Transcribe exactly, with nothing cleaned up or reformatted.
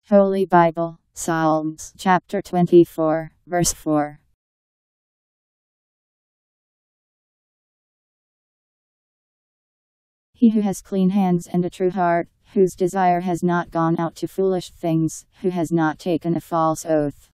Holy Bible, Psalms, chapter twenty-four, verse four. He who has clean hands and a true heart, whose desire has not gone out to foolish things, who has not taken a false oath.